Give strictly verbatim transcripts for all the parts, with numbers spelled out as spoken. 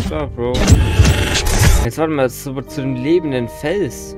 klar, Bro. Jetzt warte mal, zu, zu dem lebenden Fels.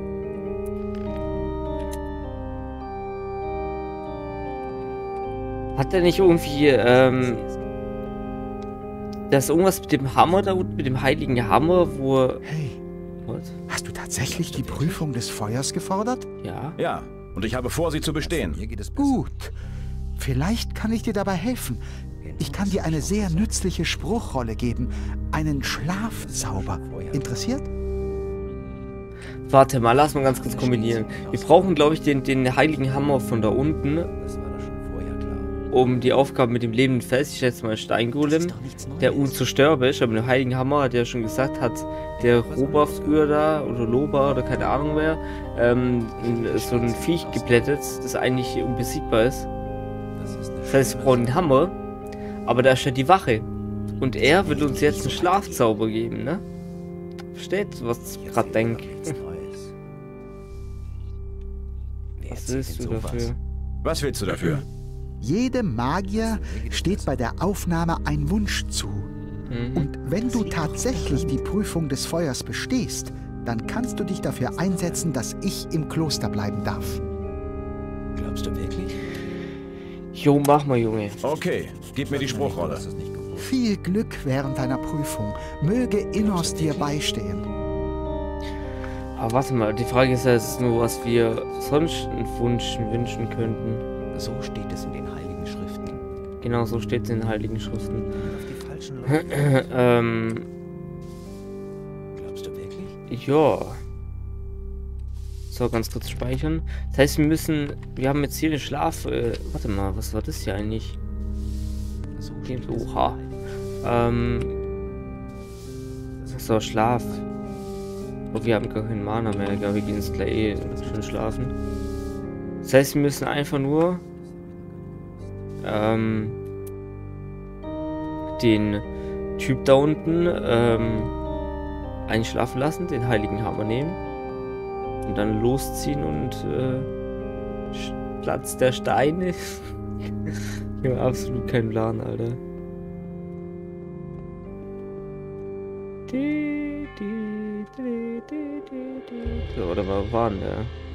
Hat der nicht irgendwie, ähm... Das ist irgendwas mit dem Hammer da unten, mit dem heiligen Hammer, wo... Hey, What? hast du tatsächlich die Prüfung des Feuers gefordert? Ja? Ja, und ich habe vor, sie zu bestehen. Gut. Vielleicht kann ich dir dabei helfen. Ich kann dir eine sehr nützliche Spruchrolle geben. Einen Schlafzauber. Interessiert? Warte mal, lass mal ganz kurz kombinieren. Wir brauchen, glaube ich, den, den heiligen Hammer von da unten, um die Aufgabe mit dem lebenden Fels, ich schätze mal Steingolem, der unzerstörbar ist, aber mit dem heiligen Hammer, hat ja schon gesagt, hat der Rober früher da, oder Loba, oder keine Ahnung wer, ähm, so ein Viech geplättet, das eigentlich unbesiegbar ist. Das heißt, wir brauchen den Hammer, aber da ist ja die Wache. Und er will uns jetzt einen Schlafzauber geben, ne? Versteht, was ich gerade denke? Was willst du dafür? Was willst du dafür? Jedem Magier steht bei der Aufnahme ein Wunsch zu. Mhm. Und wenn du tatsächlich die Prüfung des Feuers bestehst, dann kannst du dich dafür einsetzen, dass ich im Kloster bleiben darf. Glaubst du wirklich? Jo, mach mal, Junge. Okay, gib mir die Spruchrolle. Viel Glück während deiner Prüfung. Möge Innos dir beistehen. Aber warte mal, die Frage ist ja jetzt nur, was wir sonst einen Wunsch wünschen könnten. So steht es in den Heiligen Schriften. Genau, so steht es in den Heiligen Schriften. Auf die falschen Leute. ähm, Glaubst du wirklich? ja. So, ganz kurz speichern. Das heißt, wir müssen, wir haben jetzt hier den Schlaf, äh, warte mal, was war das hier eigentlich? So Steht, steht es in den oha. Heiligen Ähm, so, Schlaf. Oh, wir haben gar keinen Mana mehr, egal, wir gehen jetzt gleich eh schön schlafen. Das heißt, wir müssen einfach nur ähm, den Typ da unten ähm, einschlafen lassen, den heiligen Hammer nehmen und dann losziehen und äh, Platz der Steine. Ich habe absolut keinen Plan, Alter. So, oder wo war denn der?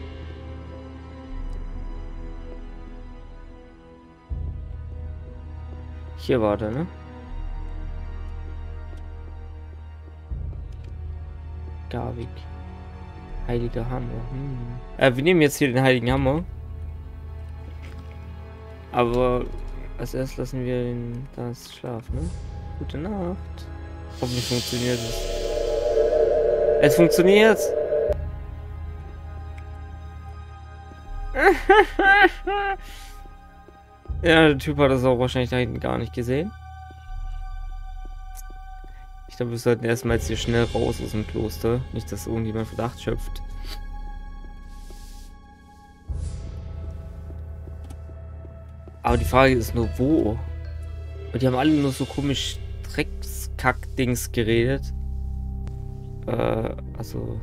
Hier war der, ne? Garvik. Heiliger Hammer. Hm. Äh, wir nehmen jetzt hier den heiligen Hammer. Aber als erstes lassen wir ihn das schlafen, ne? Gute Nacht. Hoffentlich funktioniert es. Es funktioniert! Ja, der Typ hat das auch wahrscheinlich da hinten gar nicht gesehen. Ich glaube, wir sollten erstmal jetzt hier schnell raus aus dem Kloster. Nicht, dass irgendjemand Verdacht schöpft. Aber die Frage ist nur, wo? Und die haben alle nur so komisch Dreckskack-Dings geredet. Äh, also...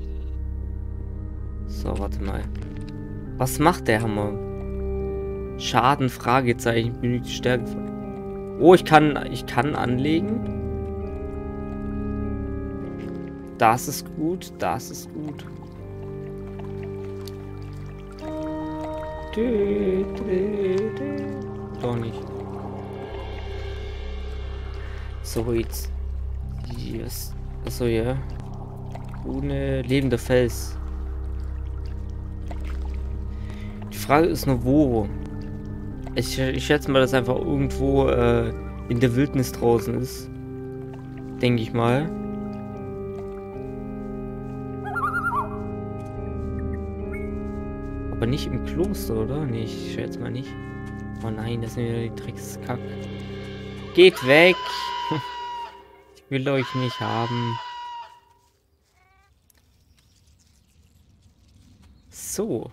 So, warte mal. Was macht der Hammer? Schaden, Fragezeichen, benötigt Stärke. Oh, ich kann, ich kann anlegen. Das ist gut, das ist gut. Dö, dö, dö. Doch nicht. So, jetzt. Yes. Achso, ja. Ohne lebender Fels. Die Frage ist nur, wo. Ich, ich schätze mal, dass einfach irgendwo äh, in der Wildnis draußen ist. Denke ich mal. Aber nicht im Kloster, oder? Nee, ich schätze mal nicht. Oh nein, das sind wieder die Trickskack. Geht weg! Ich will euch nicht haben. So.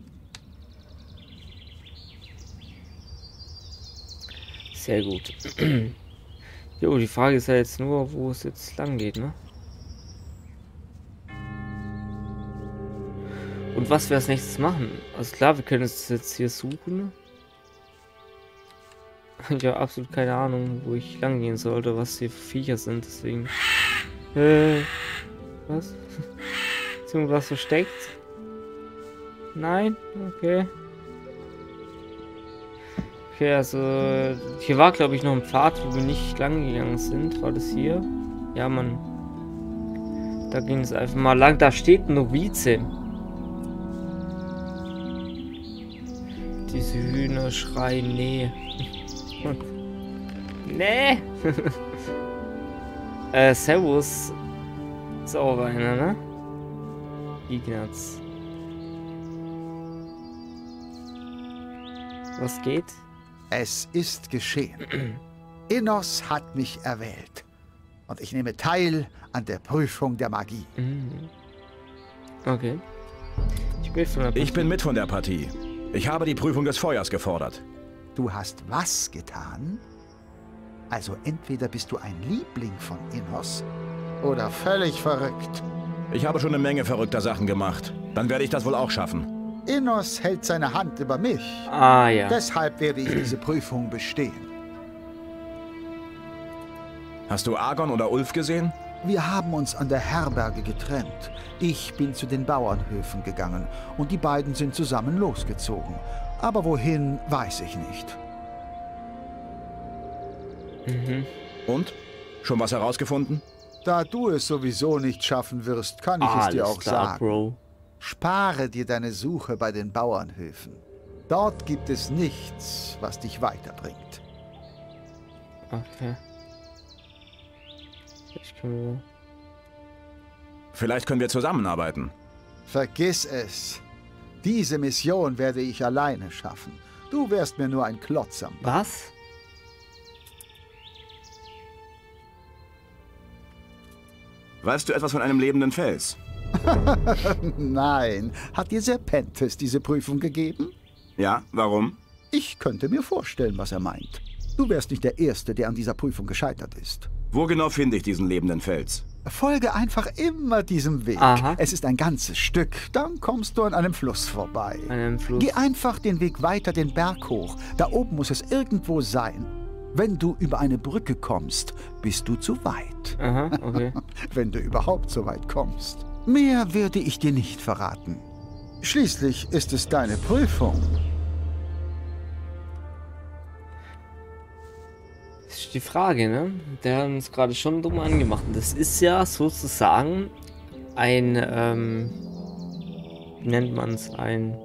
Sehr gut. Jo, die Frage ist ja jetzt nur, wo es jetzt lang geht, ne? Und was wir als nächstes machen? Also klar, wir können es jetzt hier suchen. Ich habe absolut keine Ahnung, wo ich lang gehen sollte, was hier für Viecher sind, deswegen. Äh. Was? Ist irgendwas versteckt? Nein? Okay. Okay, also. Hier war, glaube ich, noch ein Pfad, wo wir nicht lang gegangen sind. War das hier? Ja, Mann. Da ging es einfach mal lang. Da steht ein Novize. Diese Hühner schreien, nee. Nee. äh, Servus. Ist auch einer, ne? Ignaz. Was geht? Es ist geschehen. Innos hat mich erwählt. Und ich nehme teil an der Prüfung der Magie. Mhm. Okay. Ich bin, von der Ich bin mit von der Partie. Ich habe die Prüfung des Feuers gefordert. Du hast was getan? Also entweder bist du ein Liebling von Innos oder völlig verrückt. Ich habe schon eine Menge verrückter Sachen gemacht. Dann werde ich das wohl auch schaffen. Innos hält seine Hand über mich. Ah, ja. Deshalb werde ich diese Prüfung bestehen. Hast du Argon oder Ulf gesehen? Wir haben uns an der Herberge getrennt. Ich bin zu den Bauernhöfen gegangen und die beiden sind zusammen losgezogen. Aber wohin, weiß ich nicht. Mhm. Und? Schon was herausgefunden? Da du es sowieso nicht schaffen wirst, kann ich es dir Alles auch klar, sagen. Bro. Spare dir deine Suche bei den Bauernhöfen. Dort gibt es nichts, was dich weiterbringt. Okay. Ich kann... Vielleicht können wir zusammenarbeiten. Vergiss es. Diese Mission werde ich alleine schaffen. Du wärst mir nur ein Klotz am Bein. Was? Weißt du etwas von einem lebenden Fels? Nein. Hat dir Serpentis diese Prüfung gegeben? Ja, warum? Ich könnte mir vorstellen, was er meint. Du wärst nicht der Erste, der an dieser Prüfung gescheitert ist. Wo genau finde ich diesen lebenden Fels? Folge einfach immer diesem Weg. Aha. Es ist ein ganzes Stück, dann kommst du an einem Fluss vorbei. An einem Fluss. Geh einfach den Weg weiter den Berg hoch. Da oben muss es irgendwo sein. Wenn du über eine Brücke kommst, bist du zu weit. Aha, okay. Wenn du überhaupt so weit kommst. Mehr werde ich dir nicht verraten. Schließlich ist es deine Prüfung. Das ist die Frage, ne? Der hat uns gerade schon dumm angemacht. Das ist ja sozusagen ein, ähm, wie nennt man es, ein...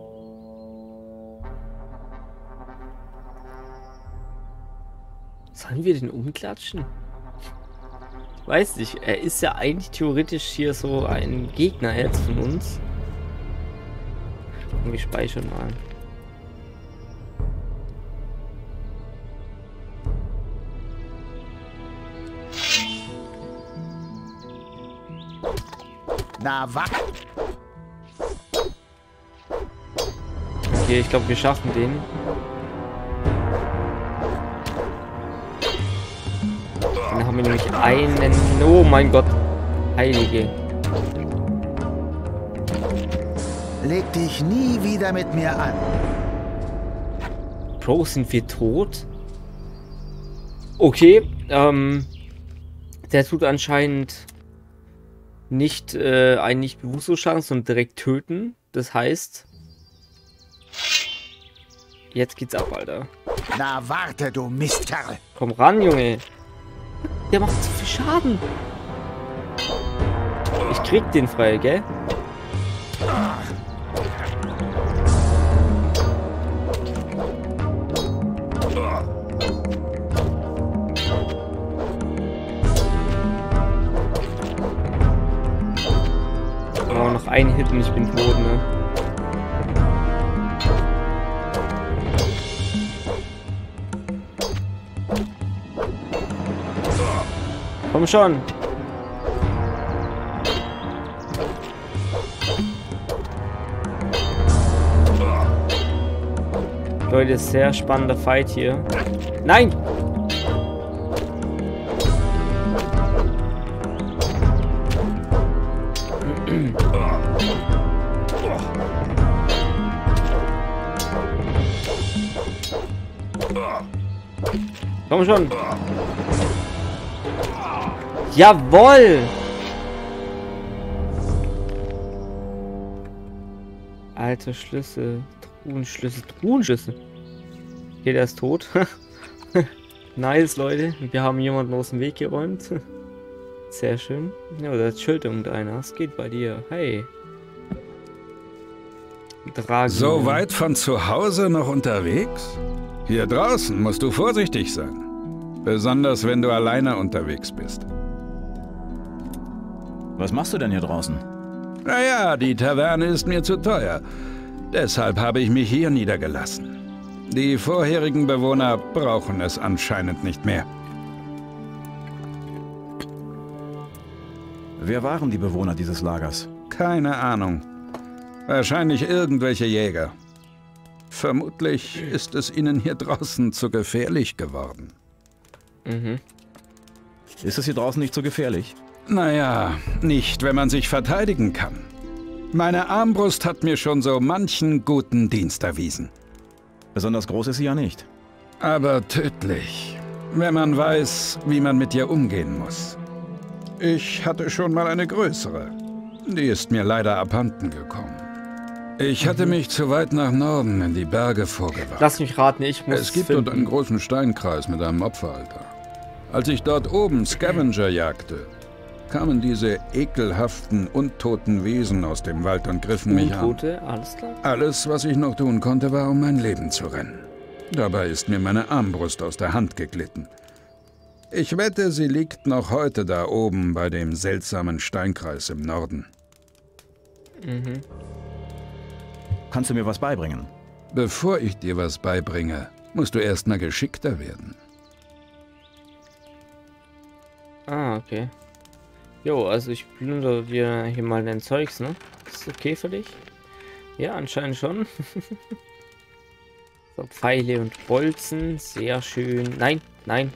Sollen wir den umklatschen? Ich weiß nicht, er ist ja eigentlich theoretisch hier so ein Gegner jetzt von uns. Und wir speichern mal. Na, was? Okay, ich glaube, wir schaffen den. Dann haben wir nämlich einen... Oh mein Gott. Heilige. Leg dich nie wieder mit mir an. Bro, sind wir tot? Okay, ähm... der tut anscheinend nicht äh, einen nicht bewusstlos Schaden, sondern direkt töten. Das heißt... Jetzt geht's ab, Alter. Na, warte, du Mistkerl. Komm ran, Junge. Der macht zu viel Schaden. Ich krieg den frei, gell? Oh, noch ein Hit und ich bin tot, ne? Komm schon. Leute, sehr spannender Fight hier. Nein! Komm schon. Jawohl! Alter Schlüssel. Truhenschlüssel. Truhenschlüssel. Okay, der ist tot. Nice, Leute. Wir haben jemanden aus dem Weg geräumt. Sehr schön. Ja, da chillt irgendeiner. Es geht bei dir. Hey. Draghi. So weit von zu Hause noch unterwegs? Hier draußen musst du vorsichtig sein. Besonders wenn du alleine unterwegs bist. Was machst du denn hier draußen? Naja, die Taverne ist mir zu teuer. Deshalb habe ich mich hier niedergelassen. Die vorherigen Bewohner brauchen es anscheinend nicht mehr. Wer waren die Bewohner dieses Lagers? Keine Ahnung. Wahrscheinlich irgendwelche Jäger. Vermutlich ist es ihnen hier draußen zu gefährlich geworden. Mhm. Ist es hier draußen nicht so gefährlich? Naja, nicht, wenn man sich verteidigen kann. Meine Armbrust hat mir schon so manchen guten Dienst erwiesen. Besonders groß ist sie ja nicht. Aber tödlich, wenn man weiß, wie man mit ihr umgehen muss. Ich hatte schon mal eine größere. Die ist mir leider abhanden gekommen. Ich hatte mich zu weit nach Norden in die Berge vorgewagt. Lass mich raten, ich muss Es gibt finden. dort einen großen Steinkreis mit einem Opferaltar. Als ich dort oben Scavenger jagte, kamen diese ekelhaften, untoten Wesen aus dem Wald und griffen mich an. Untote, alles klar. Alles, was ich noch tun konnte, war, um mein Leben zu rennen. Dabei ist mir meine Armbrust aus der Hand geglitten. Ich wette, sie liegt noch heute da oben bei dem seltsamen Steinkreis im Norden. Mhm. Kannst du mir was beibringen? Bevor ich dir was beibringe, musst du erst mal geschickter werden. Ah, okay. Jo, also ich plündere dir hier mal dein Zeugs, ne? Ist okay für dich? Ja, anscheinend schon. So, Pfeile und Bolzen, sehr schön. Nein, nein.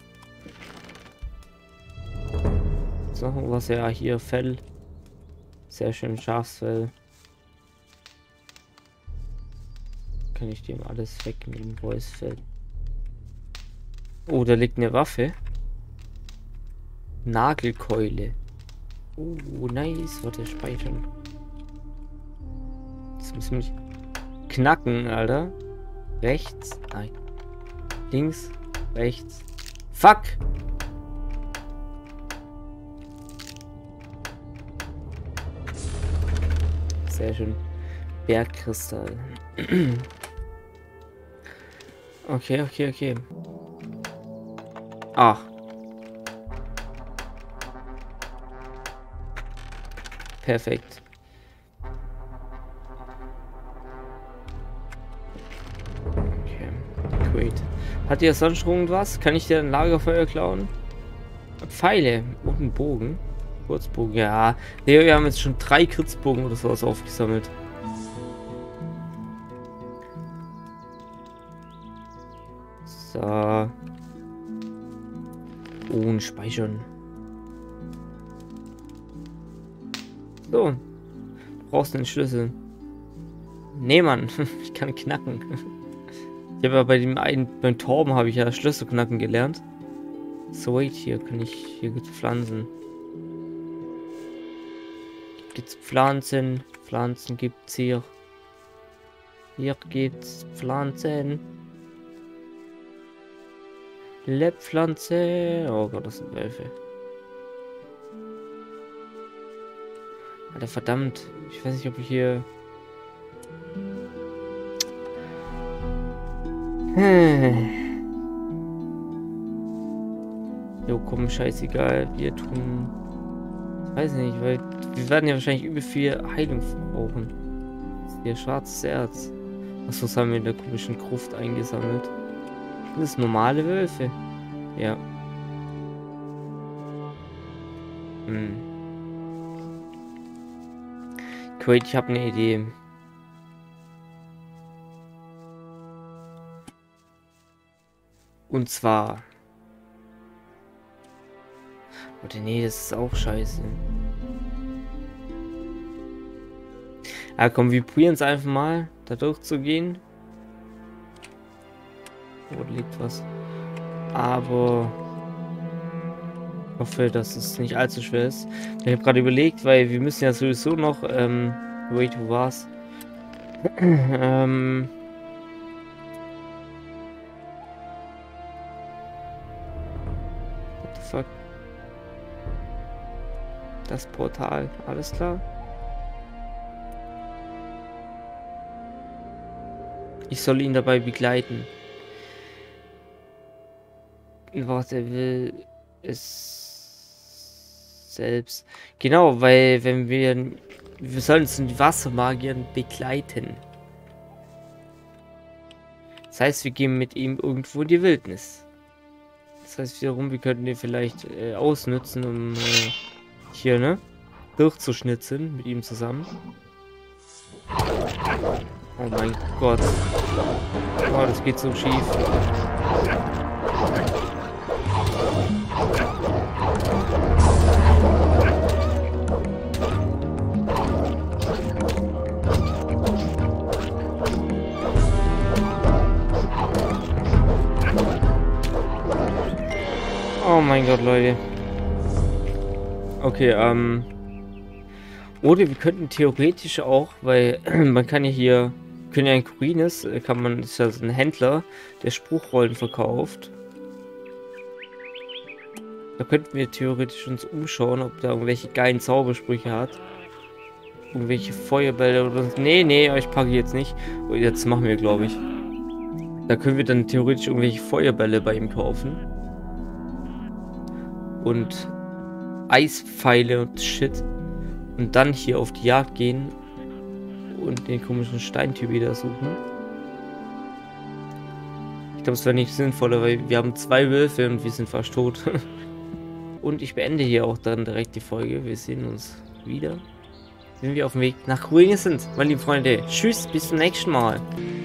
So, was ja hier Fell. Sehr schön, Schafsfell. Kann ich dem alles wegnehmen, Wolfsfell. Oh, da liegt eine Waffe. Nagelkeule. Oh, nice. Warte, speichern. Das müssen wir nicht knacken, Alter. Rechts. Nein. Links. Rechts. Fuck! Sehr schön. Bergkristall. Okay, okay, okay. Ach. Perfekt. Okay. Great. Hat ihr sonst irgendwas? Kann ich dir ein Lagerfeuer klauen? Pfeile und einen Bogen. Kurzbogen, ja. Nee, wir haben jetzt schon drei Kurzbogen oder sowas aufgesammelt. So. Und speichern. So. Du brauchst den Schlüssel. Nee, Mann. Ich kann knacken. Ich habe ja bei dem einen, beim Torben habe ich ja Schlüssel knacken gelernt. So, wait, hier kann ich, hier gibt's Pflanzen. Gibt's Pflanzen. Pflanzen gibt's hier. Hier gibt's Pflanzen. Lebpflanze. Oh Gott, das sind Wölfe. Alter, verdammt. Ich weiß nicht, ob ich hier... Hm. Jo, komm, scheißegal. Wir tun... Ich weiß nicht, weil wir werden ja wahrscheinlich übel viel Heilung brauchen. Das ist hier schwarzes Erz. Achso, das haben wir in der komischen Gruft eingesammelt. Sind das normale Wölfe? Ja. Hm. Great, ich habe eine Idee. Und zwar... Warte, nee, das ist auch scheiße. Ah, komm, wir probieren es einfach mal, da durchzugehen. Wo liegt was? Aber ich hoffe, dass es nicht allzu schwer ist. Ich habe gerade überlegt, weil wir müssen ja sowieso noch, ähm, wait, wo war's? ähm, what the fuck? Das Portal, alles klar? Ich soll ihn dabei begleiten. Was er will, ist selbst. Genau, weil wenn wir... Wir sollen uns die Wassermagiern begleiten. Das heißt, wir gehen mit ihm irgendwo in die Wildnis. Das heißt wiederum, wir könnten den vielleicht äh, ausnutzen, um äh, hier, ne? Durchzuschnitzen mit ihm zusammen. Oh mein Gott. Oh, das geht so schief. Oh mein Gott, Leute. Okay, ähm... oder wir könnten theoretisch auch, weil man kann ja hier... Können ja in Khorinis, kann man, ist ja so ein Händler, der Spruchrollen verkauft. Da könnten wir theoretisch uns umschauen, ob da irgendwelche geilen Zaubersprüche hat. Irgendwelche Feuerbälle oder so. Nee, nee, ich packe jetzt nicht. Oh, jetzt machen wir, glaube ich. Da können wir dann theoretisch irgendwelche Feuerbälle bei ihm kaufen. Und Eispfeile und Shit. Und dann hier auf die Jagd gehen. Und den komischen Steintyp wieder suchen. Ich glaube, es wäre nicht sinnvoller, weil wir haben zwei Wölfe und wir sind fast tot. Und ich beende hier auch dann direkt die Folge. Wir sehen uns wieder, wenn wir auf dem Weg nach Khorinis sind, meine lieben Freunde. Tschüss, bis zum nächsten Mal.